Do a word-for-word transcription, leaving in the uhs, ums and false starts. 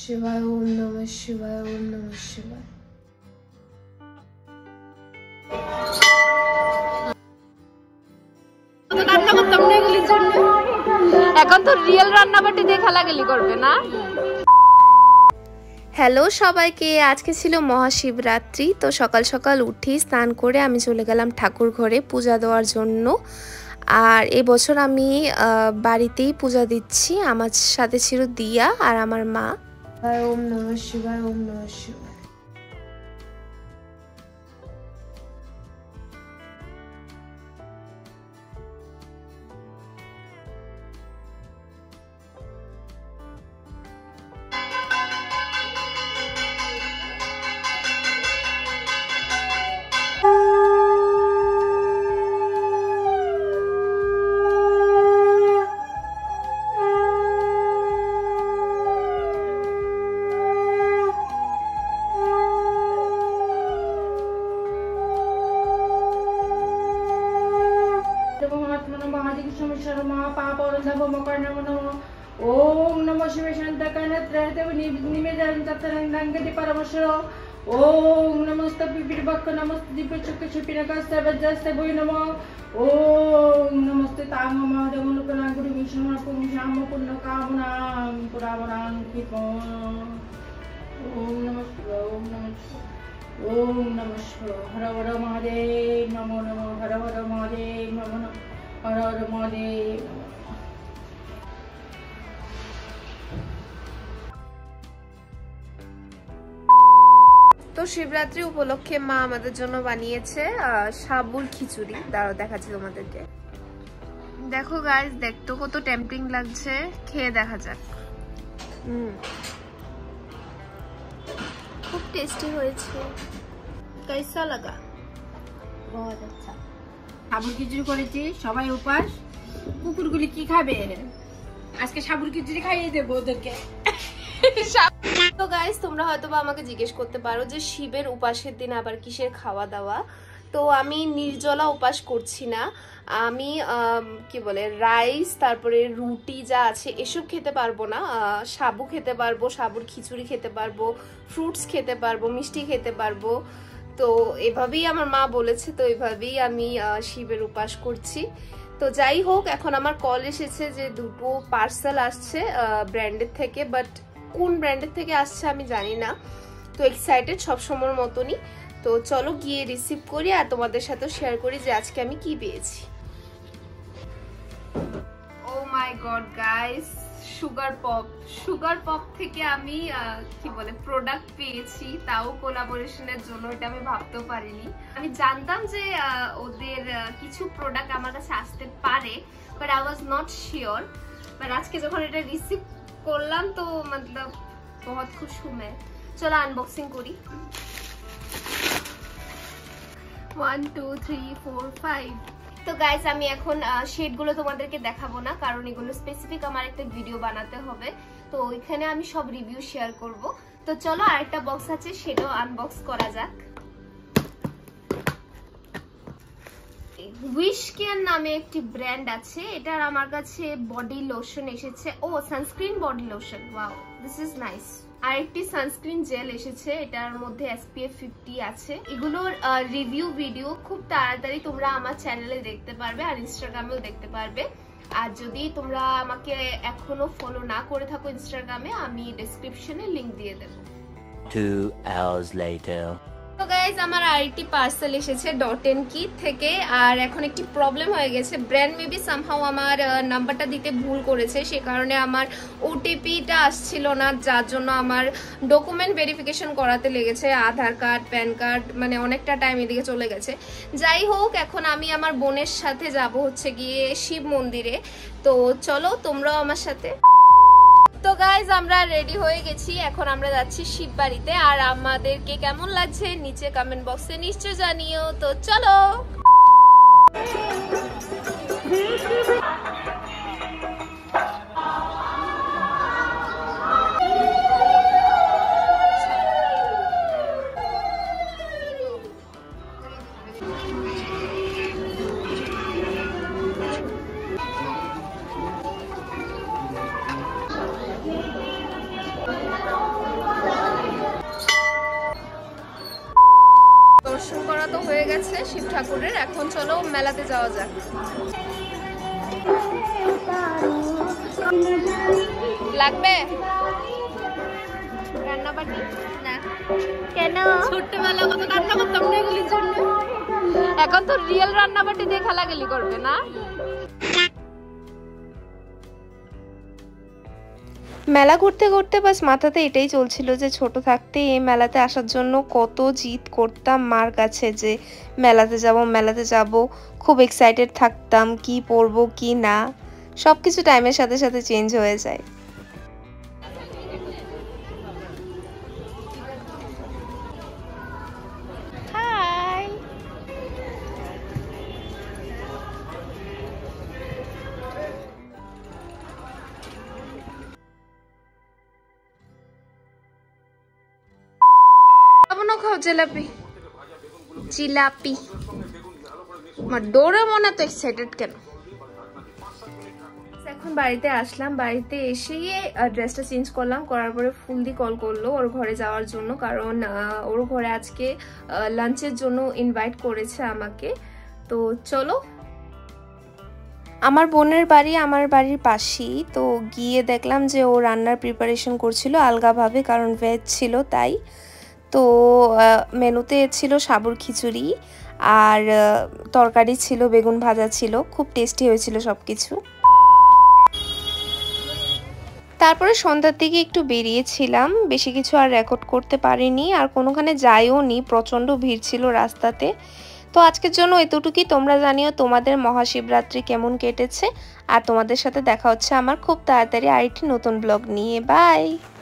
শিবায়, ওম নমঃ শিবায়, ওম নমঃ শিবায়। রান্না করতাম না এগুলির জন্য, এখন তো রিয়েল রান্না বাটি দিয়ে খেলাগেলি করবে না। হ্যালো সবাইকে, আজকে ছিল মহাশিবরাত্রি। তো সকাল সকাল উঠি স্নান করে আমি চলে গেলাম ঠাকুর ঘরে পূজা দেওয়ার জন্য। আর এবছর আমি বাড়িতেই পূজা দিচ্ছি। আমার সাথে ছিল দিয়া আর আমার মা। ওম নমঃ শিবায়, ওম নমঃ শিবায়। ओम नमः शिवाय शांतकानत्रयदेव निमेदं तत्तरंगंगति परमशरो। ओम नमस्ते पिपिरबक्क नमस्ते दिव्यचक्षुपिनकस्य वज्रस्य भुय नमः। ओम नमस्ते तांग महादेवनुकनागुरु विष्णुपुं श्याम पुण्यकामनां पुरावनां कृपो। ओम नमः शिवाय, ओम नमः शिवाय, ओम नमः शिवाय। हर हर महादेव नमो नमः, हर हर महादेव नमो नमः, हर हर महादेव। তো শিবরাত্রি উপলক্ষে মা আমাদের জন্য বানিয়েছে সাবুর খিচুড়ি। দাঁড়াও দেখাচ্ছি তোমাদেরকে। দেখো গাইস, দেখতো কত টেম্পটিং লাগছে, খেয়ে দেখা যাক। হুম, খুব টেস্টি হয়েছে। कैसा लगा? बहुत अच्छा। সাবুর খিচুড়ি করেছি, সবাই উপাস। কুকুরগুলি কি খাবে? আজকে সাবুর খিচুড়ি খাইয়ে দেবো ওদেরকে। তো গাইস, তোমরা হয়তো বা আমাকে জিজ্ঞেস করতে পারো যে শিবের উপাসের দিন আবার কিসের খাওয়া দাওয়া। তো আমি নির্জলা উপাস করছি না, আমি কি বলে রাইস তারপরে রুটি যা আছে এসব খেতে পারবো না। সাবু খেতে পারবো, সাবুর খিচুড়ি খেতে পারবো, ফ্রুটস খেতে পারবো, মিষ্টি খেতে পারবো। তো এভাবেই আমার মা বলেছে, তো এভাবেই আমি শিবের উপাস করছি। তো যাই হোক, এখন আমার কল এসেছে যে দুটো পার্সেল আসছে ব্র্যান্ডের থেকে, বাট কোন ব্র্যান্ডের থেকে আসছে আমি জানি না। তো এক্সাইটেড সবসময়ের মতনই। তো চলো গিয়ে রিসিভ করি আর তোমাদের সাথে শেয়ার করি যে আজকে আমি কি পেয়েছি। Oh my god guys, Sugar Pop Sugar Pop থেকে আমি কি বলে প্রোডাক্ট পেয়েছি, তাও কোলাবোরেশনের জন্য। এটা আমি ভাবতেও পারিনি। আমি জানতাম যে ওদের কিছু প্রোডাক্ট আমার কাছে আসতে পারে, but I was not sure. But আজকে যখন এটা রিসিভ করলাম তো মতলব বহুত খুশ হু मैं। চলো আনবক্সিং করি। One two three four five. তো গাইস, আমি এখন শেডগুলো তোমাদেরকে দেখাবো না, কারণ এগুলো স্পেসিফিক আমার একটা ভিডিও বানাতে হবে। তো ওইখানে আমি সব রিভিউ শেয়ার করব। তো চলো আরেকটা বক্স আছে, সেটাও আনবক্স করা যাক। উইশ কেয়ার নামে একটি ব্র্যান্ড আছে, এটার আমার কাছে বডি লোশন এসেছে। ও sunscreen body lotion, wow this is nice. আর একটি সানস্ক্রিন জেল এসেছে, এটার মধ্যে এসপিএফ ফিফটি আছে। এগুলোর রিভিউ ভিডিও খুব তাড়াতাড়ি তোমরা আমার চ্যানেলে দেখতে পারবে আর ইনস্টাগ্রামেও দেখতে পারবে। আর যদি তোমরা আমাকে এখনো ফলো না করে থাকো ইনস্টাগ্রামে, আমি ডেসক্রিপশনে লিংক দিয়ে দেবো। two hours later. তো গাইজ, আমার আরেকটি পার্সেল এসেছে ডট এন কি থেকে। আর এখন একটি প্রবলেম হয়ে গেছে, ব্র্যান্ড মেবি সামহাও আমার নাম্বারটা দিতে ভুল করেছে, সে কারণে আমার ওটিপিটা আসছিল না, যার জন্য আমার ডকুমেন্ট ভেরিফিকেশন করাতে লেগেছে। আধার কার্ড, প্যান কার্ড, মানে অনেকটা টাইম এদিকে চলে গেছে। যাই হোক, এখন আমি আমার বোনের সাথে যাব হচ্ছে গিয়ে শিব মন্দিরে। তো চলো তোমরাও আমার সাথে। তো গাইজ, আমরা রেডি হয়ে গেছি, এখন আমরা যাচ্ছি শিব বাড়িতে। আর আমাদেরকে কেমন লাগছে নিচে কমেন্ট বক্সে নিশ্চয় জানিও। তো চলো। হয়েছে শিব ঠাকুরের। এখন চলো মেলাতে যাওয়া যাক। লাগবে রান্নাবাটি না? কেন? ছোট্টবেলা কত রান্না করতাম না এগুলির জন্য। এখন তো রিয়েল রান্নাবাটি দিয়ে খেলাগেলি করবে না? মেলা ঘুরতে ঘুরতে বাস মাথাতে এটাই চলছিল যে ছোট থাকতে এই মেলাতে আসার জন্য কত জিদ করতাম মার কাছে যে মেলাতে যাব মেলাতে যাব। খুব এক্সাইটেড থাকতাম কি পরবো কি না, সব কিছু টাইমের সাথে সাথে চেঞ্জ হয়ে যায়। খাও জিলাপি জিলাপি আমার ডোরেমন এত এক্সাইটেড কেন? এখন বাড়িতে আসলাম, বাড়িতে এসে ড্রেসটা চেঞ্জ করলাম, করার পরে ফুলদি কল করলো ওর ঘরে যাওয়ার জন্য, কারণ ওর ঘরে আজকে লাঞ্চের জন্য ইনভাইট করেছে আমাকে। তো চলো, আমার বোনের বাড়ি আমার বাড়ির পাশেই, তো গিয়ে দেখলাম যে ও রান্নার প্রিপারেশন করছিল আলগাভাবে, কারণ ভেজ ছিল তাই। তো মেনুতে ছিল সাবুর খিচুড়ি আর তরকারি ছিল, বেগুন ভাজা ছিল, খুব টেস্টি হয়েছিল সব কিছু। তারপরে সন্ধ্যার দিকে একটু বেরিয়েছিলাম, বেশি কিছু আর রেকর্ড করতে পারিনি, আর কোনোখানে যাইও নি, প্রচণ্ড ভিড় ছিল রাস্তাতে। তো আজকের জন্য এতটুকুই। তোমরা জানিও তোমাদের মহাশিবরাত্রি কেমন কেটেছে, আর তোমাদের সাথে দেখা হচ্ছে আমার খুব তাড়াতাড়ি আরেকটি নতুন ব্লগ নিয়ে। বাই।